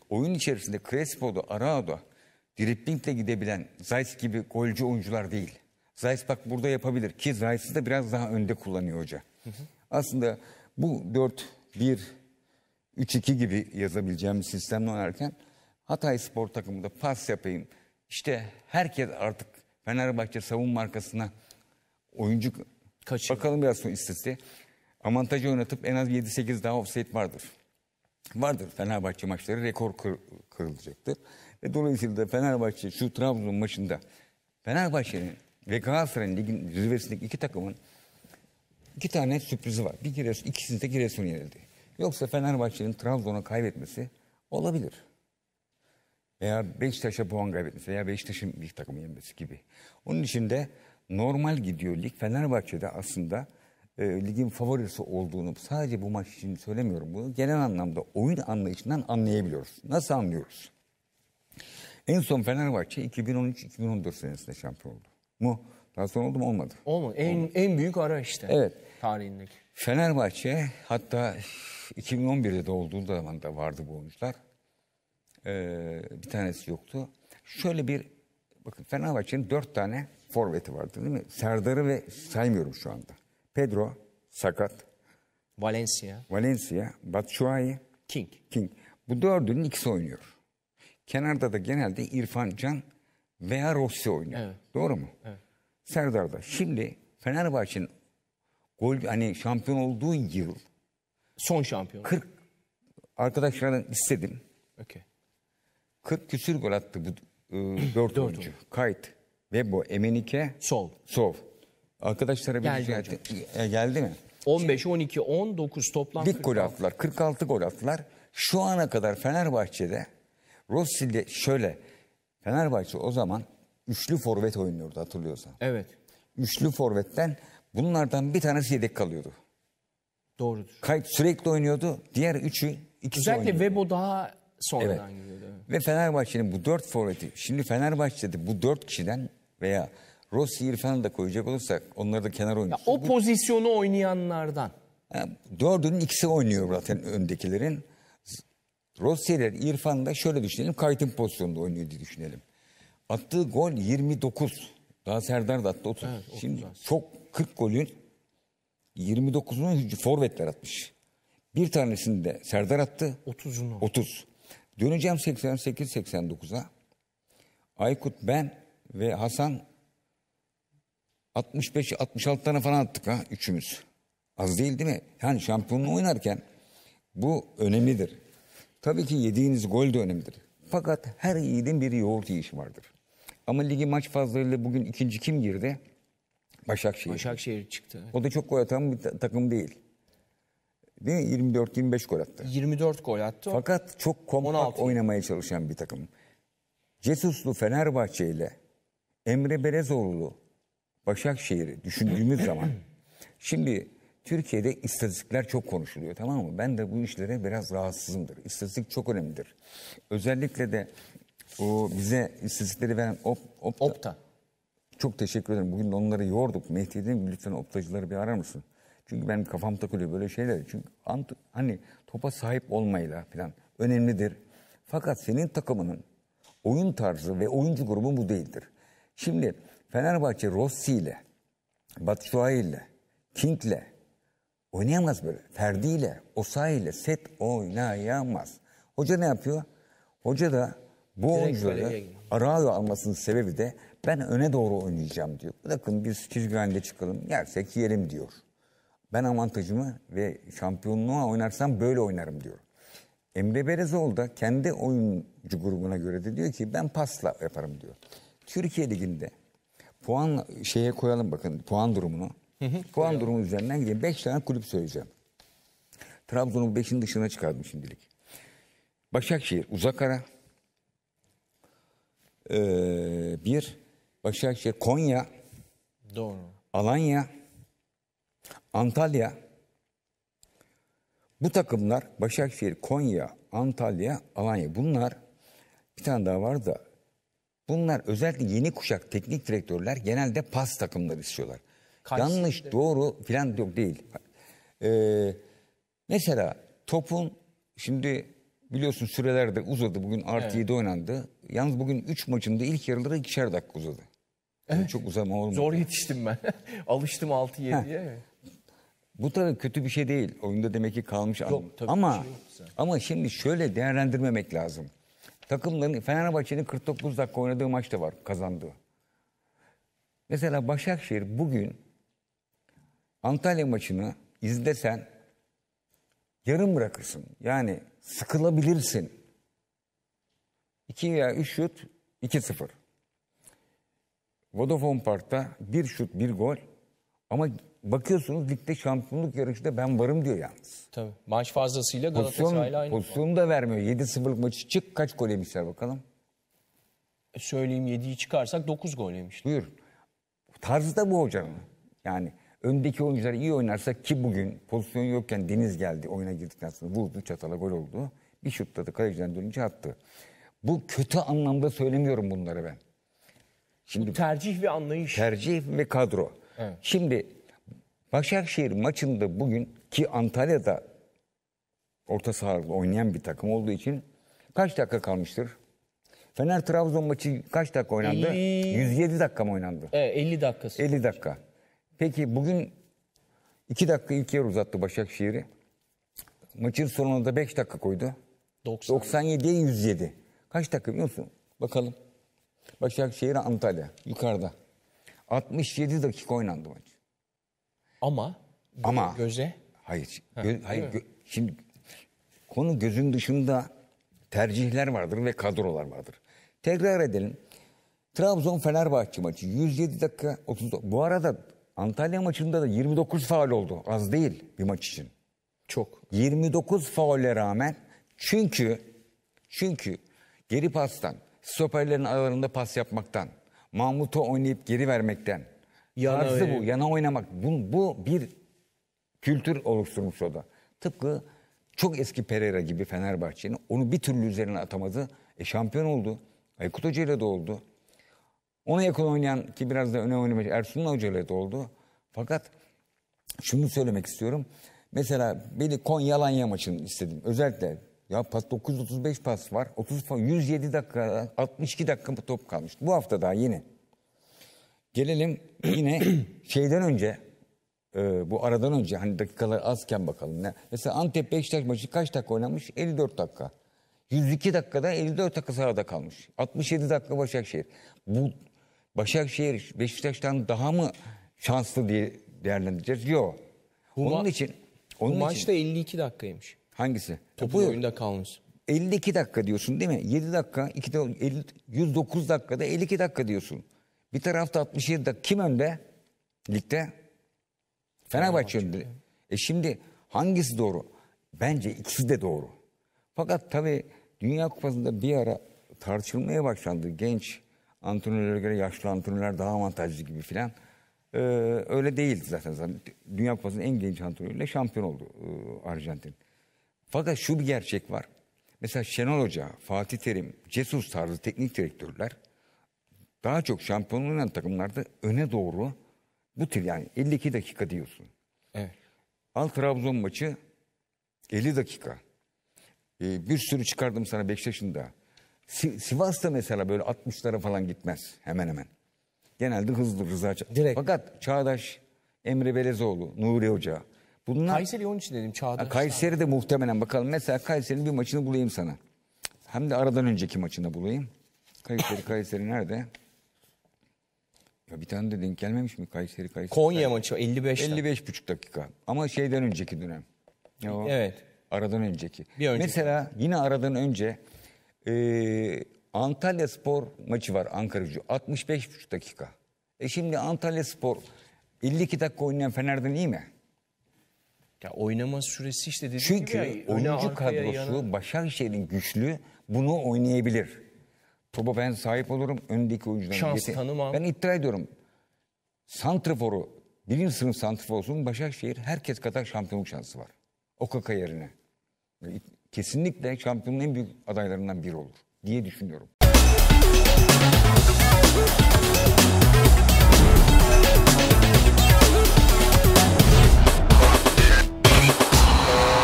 oyun içerisinde Crespo'da, Arao'da driblingle gidebilen Zayt gibi golcü oyuncular değil. Zayt bak burada yapabilir ki Zayt'ı da biraz daha önde kullanıyor hoca. Aslında bu 4-1-3-2 gibi yazabileceğim sistemle oynarken Hatay Spor takımında pas yapayım. İşte herkes artık Fenerbahçe savunma arkasına oyuncu bakalım biraz sonra istatistiğe. Avantajı oynatıp en az 7-8 daha offside vardır. Vardır Fenerbahçe maçları rekor kırılacaktır. Ve dolayısıyla da Fenerbahçe şu Trabzon maçında Fenerbahçe'nin ve Galatasaray'ın ligin zirvesindeki iki takımın iki tane sürprizi var. İkisinde Giresun yenildi. Yoksa Fenerbahçe'nin Trabzon'a kaybetmesi olabilir. Veya Beşiktaş'a puan kaybetmesi veya Beşiktaş'ın bir takımı yenmesi gibi. Onun için de normal gidiyor lig. Fenerbahçe'de aslında ligin favorisi olduğunu sadece bu maç için söylemiyorum bunu. Genel anlamda oyun anlayışından anlayabiliyoruz. Nasıl anlıyoruz? En son Fenerbahçe 2013-2014 senesinde şampiyon oldu. Mu? Daha sonra oldu mu? Olmadı. Olmadı. En büyük ara işte. Evet. Tarihindeki. Fenerbahçe hatta 2011'de de olduğu zaman da vardı bu oyuncular. Bir tanesi yoktu. Şöyle bir bakın Fenerbahçe'nin 4 tane forveti vardı değil mi? Serdar'ı ve saymıyorum şu anda. Pedro sakat. Valencia, Batshuayi, King. Bu dördünün ikisi oynuyor. Kenarda da genelde İrfan Can veya Rossi oynuyor. Evet. Doğru mu? Evet. Serdar'da. Şimdi Fenerbahçe'nin şampiyon olduğu yıl son şampiyon. 40 arkadaşlardan istedim. Okay. 40 küsür gol attı bu 4 oyuncu. Kayıt, Vebo, Emenike, Sov. Arkadaşlara bir geldi mi? 15, 12, 19 toplam. Lig gol attılar. 46 gol attılar. Şu ana kadar Fenerbahçe'de Rossi ile Fenerbahçe o zaman üçlü forvet oynuyordu hatırlıyorsan. Evet. Üçlü forvetten bunlardan bir tanesi yedek kalıyordu. Doğrudur. Kayıt sürekli oynuyordu. Diğer ikisi özellikle oynuyordu. Vebo daha sonradan giriyordu. Evet. Ve Fenerbahçe'nin bu 4 forveti. Şimdi Fenerbahçe'de bu 4 kişiden veya Rossi, İrfan'ı da koyacak olursak onları da kenar oyuncusu. O pozisyonu oynayanlardan. Dördünün ikisi oynuyor zaten öndekilerin. Rossi ile İrfan da şöyle düşünelim. Kayıt'ın pozisyonunda oynuyor diye düşünelim. Attığı gol 29. Daha Serdar da attı 30. Evet, şimdi çok 40 golün 29'unu forvetler atmış. Bir tanesini de Serdar attı. 30. Döneceğim 88-89'a. Aykut, ben ve Hasan 65-66 tane falan attık üçümüz. Az değil mi? Yani şampiyonluğu oynarken bu önemlidir. Tabii ki yediğiniz gol de önemlidir. Fakat her yiğidin bir yoğurt yiyişi vardır. Ama ligi maç fazlarıyla bugün ikinci kim girdi? Başakşehir. Başakşehir çıktı. O da çok gol atan bir takım değil. Değil mi? 24-25 gol attı. 24 gol attı. Fakat çok kompakt oynamaya çalışan bir takım. Cesuslu Fenerbahçe ile Emre Belezoğlu Başakşehir'i düşündüğümüz zaman şimdi Türkiye'de istatistikler çok konuşuluyor, tamam mı? Ben de bu işlere biraz rahatsızımdır. İstatistik çok önemlidir. Özellikle de o bize istatistikleri veren Opta. Çok teşekkür ederim. Bugün onları yorduk. Mehdi dedim lütfen Optacıları bir arar mısın? Çünkü benim kafam takılıyor böyle şeyler. Çünkü hani topa sahip olmayla falan önemlidir. Fakat senin takımının oyun tarzı ve oyuncu grubu bu değildir. Şimdi Fenerbahçe Rossi ile, Batshuayi ile, King ile oynayamaz böyle. Ferdi ile, Osayi ile set oynayamaz. Hoca ne yapıyor? Hoca da bu oyuncuları Arao almasının sebebi de ben öne doğru oynayacağım diyor. Bakın biz çizgi halinde çıkalım, yersek yiyelim diyor. Ben avantajımı ve şampiyonluğa oynarsam böyle oynarım diyor. Emre Belezoğlu da kendi oyuncu grubuna göre de diyor ki ben pasla yaparım diyor. Türkiye Ligi'nde puan koyalım bakın puan durumunu. Puan durumu üzerinden gideyim. 5 tane kulüp söyleyeceğim. Trabzon'un 5'in dışına çıkardım şimdilik. Başakşehir uzak ara. Başakşehir Konya. Doğru. Alanya. Antalya. Bu takımlar Başakşehir, Konya, Antalya, Alanya. Bunlar bir tane daha var da bunlar özellikle yeni kuşak teknik direktörler genelde pas takımları istiyorlar. Yanlış, doğru filan yok değil. Mesela topun şimdi Biliyorsun süreler de uzadı. Bugün artı 7 oynandı. Yalnız bugün 3 maçında ilk yarıları 2'şer dakika uzadı. Yani çok uzama olmadı. Zor yetiştim ben. Alıştım 6-7'ye. Bu tabii kötü bir şey değil. Oyunda demek ki kalmış. tabii bir şey Ama yok zaten. ama şimdi şöyle değerlendirmemek lazım. Takımların Fenerbahçe'nin 49 dakika oynadığı maç da var kazandığı. Mesela Başakşehir bugün Antalya maçını izlesen yarım bırakırsın. Yani sıkılabilirsin. 2 veya 3 şut 2-0. Vodafone Park'ta 1 şut 1 gol. Ama bakıyorsunuz ligde şampiyonluk yarışında ben varım diyor yalnız. Tabii. Maç fazlasıyla Galatasaray'la aynı. Pozisyonu da vermiyor. 7-0'lık maçı çık kaç gol yemişler bakalım. Söyleyeyim 7'yi çıkarsak 9 gol yemişti. Buyur. Tarzı da bu hocanın. Yani öndeki oyuncular iyi oynarsa ki bugün pozisyon yokken Deniz geldi oyuna girdikten sonra vurdu çatala gol oldu. Bir şutladı kaleciden dönünce attı. Bu kötü anlamda söylemiyorum bunları ben. Şimdi Tercih ve anlayış. tercih ve kadro. Evet. Şimdi Başakşehir maçında bugün ki Antalya'da orta sahada oynayan bir takım olduğu için kaç dakika kalmıştır? Fener-Trabzon maçı kaç dakika oynandı? 107 dakika mı oynandı? Evet, 50 dakikası. 50 dakika. Peki bugün 2 dakika ilk yarı uzattı Başakşehir'i. Maçın sonuna da 5 dakika koydu. 97'ye 107. Kaç dakika biliyor musun? Bakalım. Başakşehir Antalya yukarıda. 67 dakika oynandı maç. Ama göze Hayır. Şimdi konu gözün dışında tercihler vardır ve kadrolar vardır. Tekrar edelim. Trabzon-Fenerbahçe maçı 107 dakika 30. Bu arada Antalya maçında da 29 faul oldu. Az değil bir maç için. çok. 29 faulle rağmen çünkü geri pastan, stoperlerin aralarında pas yapmaktan, Mahmut'u oynayıp geri vermekten, tarzı bu, yana oynamak. Bu bir kültür oluşturmuş o da. Tıpkı çok eski Pereira gibi Fenerbahçe'nin onu bir türlü üzerine atamadı. Şampiyon oldu. Aykut Hoca ile de oldu. Ona yakın oynayan ki biraz da öne oynamış Ersun Hoca ile de oldu. Fakat şunu söylemek istiyorum. Mesela beni Konya-Alanya maçını istedim. Özellikle ya 935 pas var. 107 dakika 62 dakika top kalmış. Bu hafta daha yine. Gelelim yine şeyden önce bu aradan önce hani dakikalar azken bakalım. Mesela Antep Beşiktaş maçı kaç dakika oynanmış? 54 dakika. 102 dakikada 54 dakika sahada kalmış. 67 dakika Başakşehir. Bu Başakşehir Beşiktaş'tan daha mı şanslı diye değerlendireceğiz? Yok. Onun için Bu maçta 52 dakikaymış. hangisi? Topun oyunda kalmış. 52 dakika diyorsun değil mi? 7 dakika, 109 dakikada 52 dakika diyorsun. Bir tarafta 67 dakika. Kim önde? Ligde? Fenerbahçe önde. Şimdi hangisi doğru? Bence ikisi de doğru. Fakat tabii Dünya Kupası'nda bir ara tartışılmaya başlandı. Genç antrenörlere göre yaşlı antrenörler daha avantajlı gibi filan. Öyle değildi zaten. Dünya Kupası'nın en genç antrenörüyle şampiyon oldu Arjantin. Fakat şu bir gerçek var. Mesela Şenol Hoca, Fatih Terim, Jesus tarzı teknik direktörler daha çok şampiyon olan takımlarda öne doğru bu tür yani 52 dakika diyorsun. Evet. Al Trabzon maçı 50 dakika. Bir sürü çıkardım sana Beşiktaş'ın da. Sivas'ta mesela böyle 60'lara falan gitmez hemen hemen. Genelde hızlı Rıza Direkt. Fakat Çağdaş, Emre Belezoğlu, Nuri Hoca. Bunlar Kayseri onun için dedim Çağdaş. Kayseri de muhtemelen bakalım. Mesela Kayseri'nin bir maçını bulayım sana. Hem de aradan önceki maçını bulayım. Kayseri nerede? Ya bir tane de denk gelmemiş mi Kayseri? Konya maçı 55 dakika. 55,5 dakika. Ama şeyden önceki dönem. Ya o, Evet. Aradan önceki. Bir önceki. Mesela yine aradan önce Antalya Spor maçı var Ankara'cı. 65,5 dakika. Şimdi Antalya Spor 52 dakika oynayan Fener'den iyi mi? Ya oynama süresi işte dediğim Çünkü gibi. Ya, oyuncu arkaya, kadrosu yana. Başakşehir'in güçlü bunu oynayabilir. Topa ben sahip olurum. Öndeki oyuncuların Şans tanımam. Ben iddia ediyorum. Santrafor'u birinci sınıf santrafor olsun Başakşehir herkes kadar şampiyonluk şansı var. Okaka yerine. Kesinlikle şampiyonun en büyük adaylarından biri olur diye düşünüyorum.